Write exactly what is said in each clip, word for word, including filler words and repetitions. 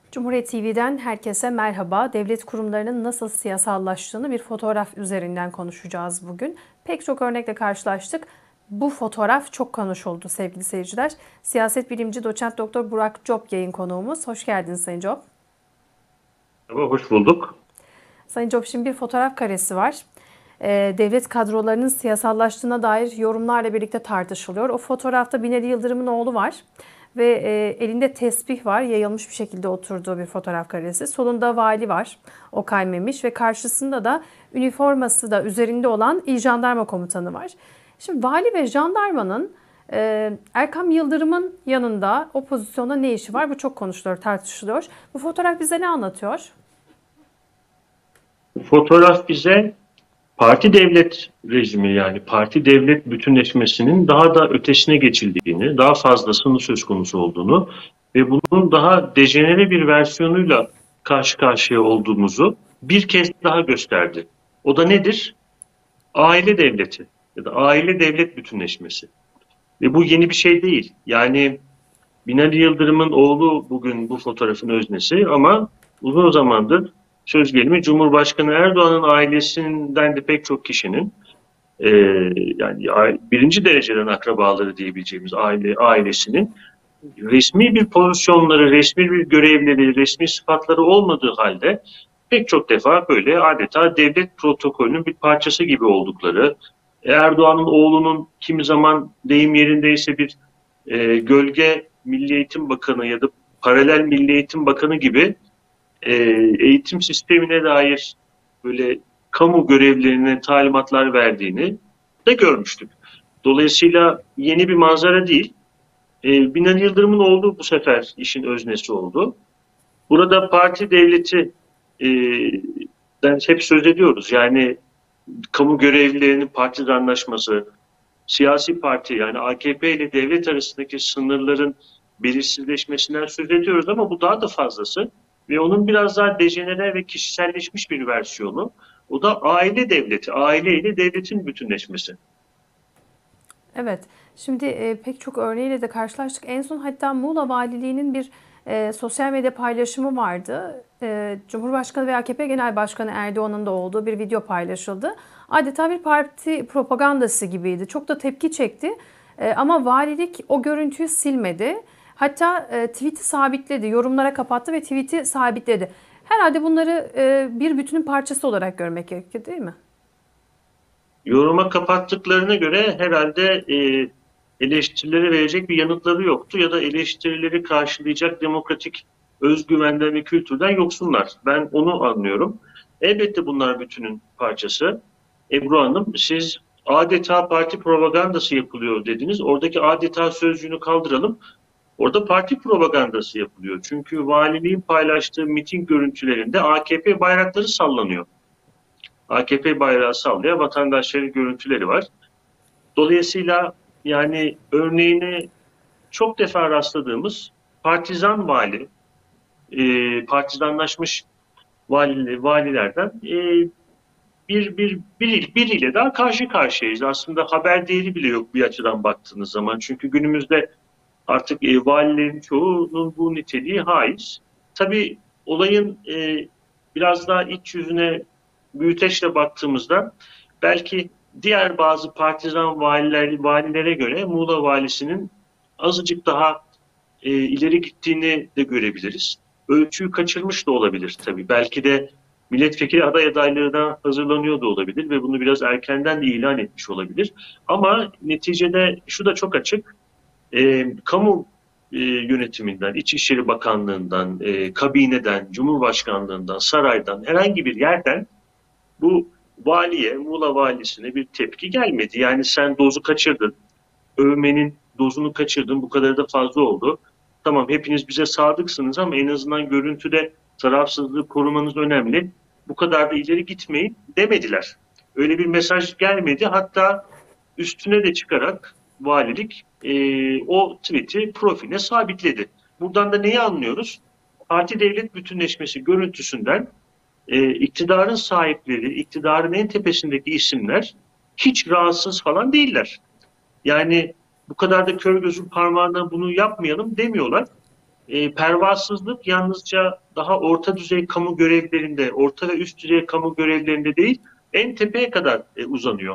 Cumhuriyet T V'den herkese merhaba. Devlet kurumlarının nasıl siyasallaştığını bir fotoğraf üzerinden konuşacağız bugün. Pek çok örnekle karşılaştık. Bu fotoğraf çok konuşuldu sevgili seyirciler. Siyaset bilimci doçent doktor Burak Cop yayın konuğumuz. Hoş geldiniz Sayın Cop. Merhaba, hoş bulduk. Sayın Cop, şimdi bir fotoğraf karesi var. Ee, devlet kadrolarının siyasallaştığına dair yorumlarla birlikte tartışılıyor. O fotoğrafta Binali Yıldırım'ın oğlu var. Ve e, elinde tesbih var. Yayılmış bir şekilde oturduğu bir fotoğraf karesi. Solunda vali var. Okay Memiş ve karşısında da üniforması da üzerinde olan İl Jandarma Komutanı var. Şimdi vali ve jandarmanın e, Erkam Yıldırım'ın yanında o pozisyonda ne işi var? Bu çok konuşuluyor, tartışılıyor. Bu fotoğraf bize ne anlatıyor? Bu fotoğraf bize parti devlet rejimi yani parti devlet bütünleşmesinin daha da ötesine geçildiğini, daha fazlasının söz konusu olduğunu ve bunun daha dejenere bir versiyonuyla karşı karşıya olduğumuzu bir kez daha gösterdi. O da nedir? Aile devleti ya da aile devlet bütünleşmesi. Ve bu yeni bir şey değil. Yani Binali Yıldırım'ın oğlu bugün bu fotoğrafın öznesi ama uzun zamandır söz gelimi Cumhurbaşkanı Erdoğan'ın ailesinden de pek çok kişinin e, yani birinci dereceden akrabaları diyebileceğimiz aile ailesinin resmi bir pozisyonları, resmi bir görevleri, resmi sıfatları olmadığı halde pek çok defa böyle adeta devlet protokolünün bir parçası gibi oldukları, Erdoğan'ın oğlunun kimi zaman deyim yerindeyse bir e, gölge Milli Eğitim Bakanı ya da paralel Milli Eğitim Bakanı gibi e, eğitim sistemine dair böyle kamu görevlerine talimatlar verdiğini de görmüştük. Dolayısıyla yeni bir manzara değil. E, Binali Yıldırım'ın olduğu bu sefer işin öznesi oldu. Burada parti devleti e, den hep söz ediyoruz. Yani kamu görevlilerinin partizanlaşması, siyasi parti yani A K P ile devlet arasındaki sınırların belirsizleşmesinden söz ediyoruz ama bu daha da fazlası ve onun biraz daha dejenere ve kişiselleşmiş bir versiyonu. O da aile devleti, aile ile devletin bütünleşmesi. Evet, şimdi e, pek çok örneğiyle de karşılaştık. En son hatta Muğla Valiliği'nin bir e, sosyal medya paylaşımı vardı. E, Cumhurbaşkanı ve A K P Genel Başkanı Erdoğan'ın da olduğu bir video paylaşıldı. Adeta bir parti propagandası gibiydi. Çok da tepki çekti. E, ama valilik o görüntüyü silmedi. Hatta e, tweet'i sabitledi, yorumlara kapattı ve tweet'i sabitledi. Herhalde bunları e, bir bütünün parçası olarak görmek gerekiyor, değil mi? Yoruma kapattıklarına göre herhalde e, eleştirilere verecek bir yanıtları yoktu ya da eleştirileri karşılayacak demokratik özgüvenden ve kültürden yoksunlar. Ben onu anlıyorum. Elbette bunlar bütünün parçası. Ebru Hanım, siz adeta parti propagandası yapılıyor dediniz. Oradaki adeta sözcüğünü kaldıralım. Orada parti propagandası yapılıyor. Çünkü valiliğin paylaştığı miting görüntülerinde A K P bayrakları sallanıyor. A K P bayrağı sallayan vatandaşların görüntüleri var. Dolayısıyla yani örneğine çok defa rastladığımız partizan vali, e, partizanlaşmış vali, valilerden e, bir, bir, bir, biriyle daha karşı karşıyayız. Aslında haber değeri bile yok bir açıdan baktığınız zaman. Çünkü günümüzde artık e, valilerin çoğunun bu niteliği haiz. Tabii olayın e, biraz daha iç yüzüne büyüteçle baktığımızda belki diğer bazı partizan valiler, valilere göre Muğla valisinin azıcık daha e, ileri gittiğini de görebiliriz. Ölçüyü kaçırmış da olabilir tabii. Belki de milletvekili aday adaylarına hazırlanıyor da olabilir ve bunu biraz erkenden de ilan etmiş olabilir. Ama neticede şu da çok açık. E, kamu e, yönetiminden, İçişleri Bakanlığı'ndan, e, kabineden, Cumhurbaşkanlığı'ndan, saraydan, herhangi bir yerden bu valiye, Muğla valisine bir tepki gelmedi. Yani sen dozu kaçırdın, övmenin dozunu kaçırdın, bu kadar da fazla oldu. Tamam hepiniz bize sadıksınız ama en azından görüntüde tarafsızlığı korumanız önemli. Bu kadar da ileri gitmeyin demediler. Öyle bir mesaj gelmedi. Hatta üstüne de çıkarak valilik e, o tweet'i profiline sabitledi. Buradan da neyi anlıyoruz? Parti devlet bütünleşmesi görüntüsünden e, iktidarın sahipleri, iktidarın en tepesindeki isimler hiç rahatsız falan değiller. Yani bu kadar da kör gözün parmağına bunu yapmayalım demiyorlar. e, pervasızlık yalnızca daha orta düzey kamu görevlerinde, orta ve üst düzey kamu görevlerinde değil, en tepeye kadar e, uzanıyor.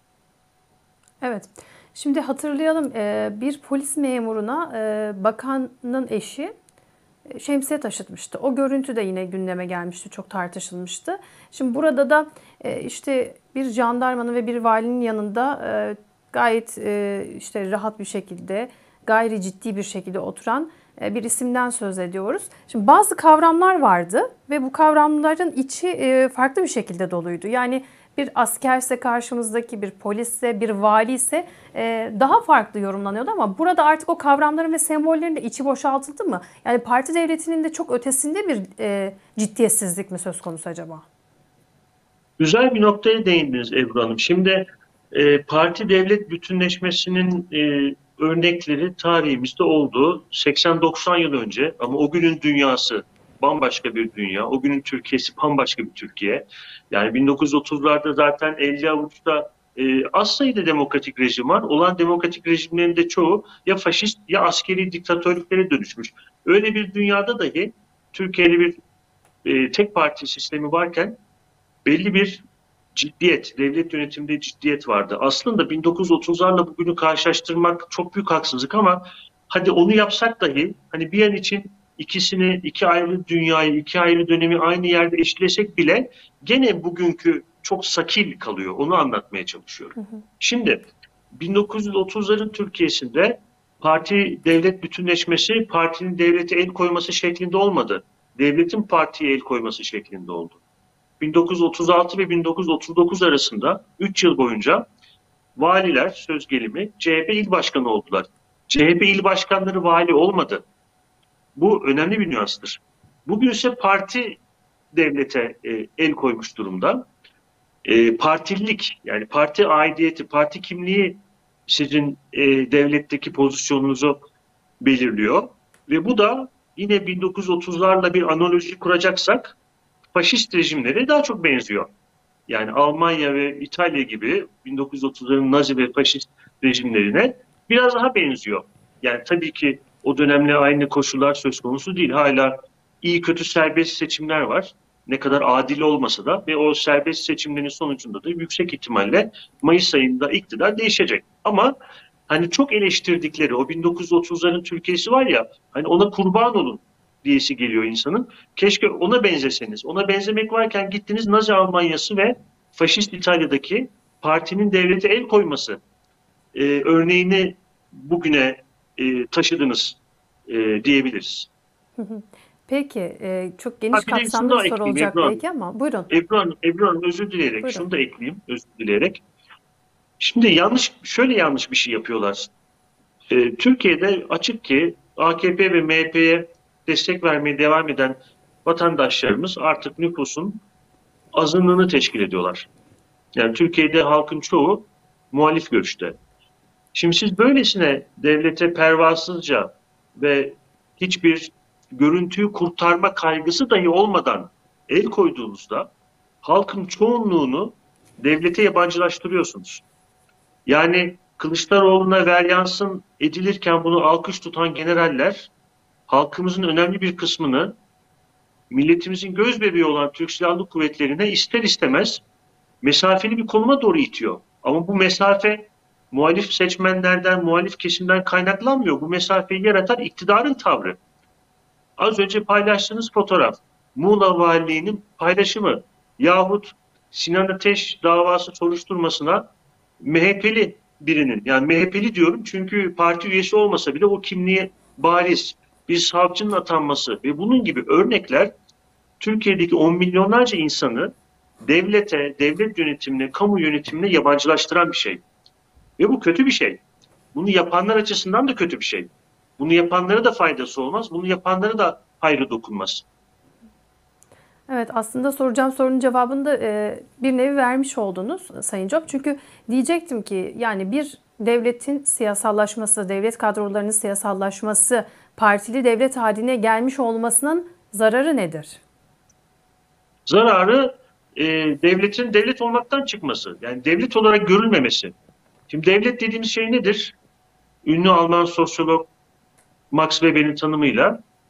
Evet. Şimdi hatırlayalım, e, bir polis memuruna e, bakanın eşi e, şemsiye taşıtmıştı. O görüntü de yine gündeme gelmişti, çok tartışılmıştı. Şimdi burada da e, işte bir jandarmanın ve bir valinin yanında e, gayet e, işte rahat bir şekilde, gayri ciddi bir şekilde oturan e, bir isimden söz ediyoruz. Şimdi bazı kavramlar vardı ve bu kavramların içi e, farklı bir şekilde doluydu. Yani bir askerse karşımızdaki, bir polisse, bir vali ise e, daha farklı yorumlanıyordu ama burada artık o kavramların ve sembollerin de içi boşaltıldı mı? Yani parti devletinin de çok ötesinde bir e, ciddiyetsizlik mi söz konusu acaba? Güzel bir noktaya değindiniz Ebru Hanım. Şimdi e, parti devlet bütünleşmesinin e, örnekleri tarihimizde oldu. seksen doksan yıl önce, ama o günün dünyası bambaşka bir dünya. O günün Türkiye'si bambaşka bir Türkiye. Yani bin dokuz yüz otuzlarda zaten elli avuçta e, az sayıda demokratik rejim var. Olan demokratik rejimlerin de çoğu ya faşist ya askeri diktatörlüklere dönüşmüş. Öyle bir dünyada dahi Türkiye'de bir e, tek parti sistemi varken belli bir ciddiyet, devlet yönetiminde ciddiyet vardı. Aslında bin dokuz yüz otuzlarla bugünü karşılaştırmak çok büyük haksızlık, ama hadi onu yapsak dahi hani bir an için ikisini, iki ayrı dünyayı, iki ayrı dönemi aynı yerde eşitlesek bile gene bugünkü çok sakil kalıyor. Onu anlatmaya çalışıyorum. Hı hı. Şimdi bin dokuz yüz otuzların Türkiye'sinde parti devlet bütünleşmesi partinin devlete el koyması şeklinde olmadı. Devletin partiye el koyması şeklinde oldu. bin dokuz yüz otuz altı ve bin dokuz yüz otuz dokuz arasında üç yıl boyunca valiler söz gelimi C H P il başkanı oldular. C H P il başkanları vali olmadı. Bu önemli bir nüanstır. Bugün ise parti devlete e, el koymuş durumda. E, partililik, yani parti aidiyeti, parti kimliği sizin e, devletteki pozisyonunuzu belirliyor. Ve bu da yine bin dokuz yüz otuzlarla bir analoji kuracaksak faşist rejimlere daha çok benziyor. Yani Almanya ve İtalya gibi bin dokuz yüz otuzların Nazi ve faşist rejimlerine biraz daha benziyor. Yani tabii ki o dönemle aynı koşullar söz konusu değil. Hala iyi kötü serbest seçimler var. Ne kadar adil olmasa da, ve o serbest seçimlerin sonucunda da yüksek ihtimalle Mayıs ayında iktidar değişecek. Ama hani çok eleştirdikleri o bin dokuz yüz otuzların Türkiye'si var ya, hani ona kurban olun diyesi geliyor insanın. Keşke ona benzeseniz. Ona benzemek varken gittiniz Nazi Almanyası ve faşist İtalya'daki partinin devlete el koyması e, örneğini bugüne e, taşıdınız e, diyebiliriz. Peki, e, çok Ha, geniş bir de şunu kapsamlı bir da soru ekleyeyim olacak Ebru Hanım. belki ama buyurun, Ebru Hanım, Ebru Hanım özür dileyerek buyurun. şunu da ekleyeyim, özür dileyerek. Şimdi yanlış, şöyle yanlış bir şey yapıyorlar. E, Türkiye'de açık ki A K P ve M H P'ye destek vermeye devam eden vatandaşlarımız artık nüfusun azınlığını teşkil ediyorlar. Yani Türkiye'de halkın çoğu muhalif görüşte. Şimdi siz böylesine devlete pervasızca ve hiçbir görüntüyü kurtarma kaygısı dahi olmadan el koyduğunuzda halkın çoğunluğunu devlete yabancılaştırıyorsunuz. Yani Kılıçdaroğlu'na ver yansın edilirken bunu alkış tutan generaller halkımızın önemli bir kısmını milletimizin göz bebeği olan Türk Silahlı Kuvvetleri'ne ister istemez mesafeli bir konuma doğru itiyor. Ama bu mesafe muhalif seçmenlerden, muhalif kesimden kaynaklanmıyor. Bu mesafeyi yaratan iktidarın tavrı. Az önce paylaştığınız fotoğraf, Muğla Valiliği'nin paylaşımı yahut Sinan Ateş davası soruşturmasına M H P'li birinin, yani M H P'li diyorum çünkü parti üyesi olmasa bile o kimliği bariz bir savcının atanması ve bunun gibi örnekler Türkiye'deki on milyonlarca insanı devlete, devlet yönetimine, kamu yönetimine yabancılaştıran bir şey. Ve bu kötü bir şey. Bunu yapanlar açısından da kötü bir şey. Bunu yapanlara da faydası olmaz. Bunu yapanlara da hayrı dokunmaz. Evet, aslında soracağım sorunun cevabını da e, bir nevi vermiş oldunuz Sayın Job. Çünkü diyecektim ki yani bir devletin siyasallaşması, devlet kadrolarının siyasallaşması, partili devlet haline gelmiş olmasının zararı nedir? Zararı e, devletin devlet olmaktan çıkması. Yani devlet olarak görülmemesi. Şimdi devlet dediğimiz şey nedir? Ünlü Alman sosyolog Max Weber'in tanımıyla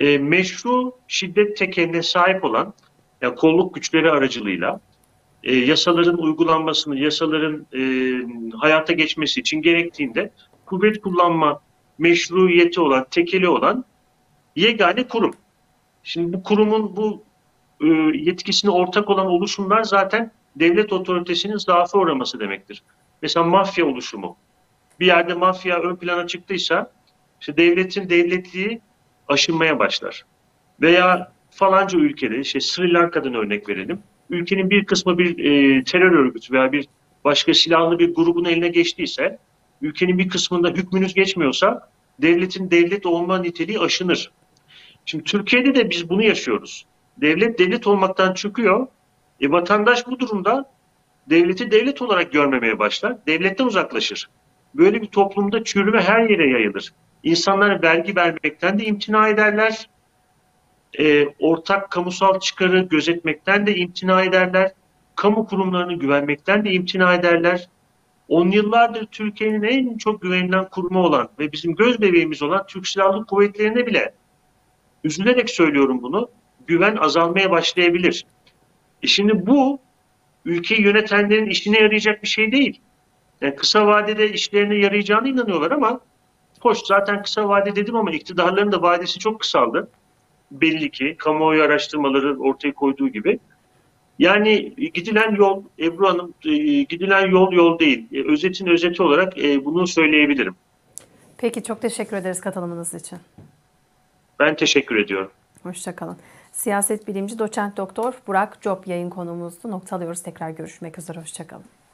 e, meşru şiddet tekeline sahip olan, yani kolluk güçleri aracılığıyla e, yasaların uygulanmasını, yasaların e, hayata geçmesi için gerektiğinde kuvvet kullanma meşruiyeti olan, tekeli olan yegane kurum. Şimdi bu kurumun bu e, yetkisine ortak olan oluşumlar zaten devlet otoritesinin zaafa uğraması demektir. Mesela mafya oluşumu. Bir yerde mafya ön plana çıktıysa işte devletin devletliği aşınmaya başlar. Veya falanca ülkede, işte Sri Lanka'dan örnek verelim. Ülkenin bir kısmı bir e, terör örgütü veya bir başka silahlı bir grubun eline geçtiyse, ülkenin bir kısmında hükmünüz geçmiyorsa devletin devlet olma niteliği aşınır. Şimdi Türkiye'de de biz bunu yaşıyoruz. Devlet devlet olmaktan çıkıyor. E, vatandaş bu durumda devleti devlet olarak görmemeye başlar. Devletten uzaklaşır. Böyle bir toplumda çürüme her yere yayılır. İnsanlar vergi vermekten de imtina ederler. E, ortak kamusal çıkarı gözetmekten de imtina ederler. Kamu kurumlarını güvenmekten de imtina ederler. On yıllardır Türkiye'nin en çok güvenilen kurumu olan ve bizim göz bebeğimiz olan Türk Silahlı Kuvvetleri'ne bile, üzülerek söylüyorum bunu, güven azalmaya başlayabilir. E şimdi bu ülkeyi yönetenlerin işine yarayacak bir şey değil. Yani kısa vadede işlerine yarayacağına inanıyorlar ama hoş, zaten kısa vade dedim ama iktidarların da vadesi çok kısaldı. Belli ki kamuoyu araştırmaları ortaya koyduğu gibi. Yani gidilen yol, Ebru Hanım, e, gidilen yol yol değil. E, özetin özeti olarak e, bunu söyleyebilirim. Peki, çok teşekkür ederiz katılımınız için. Ben teşekkür ediyorum. Hoşça kalın. Siyaset bilimci doçent doktor Burak Cop yayın konuğumuzdu. Noktalıyoruz. Tekrar görüşmek üzere. Hoşça kalın.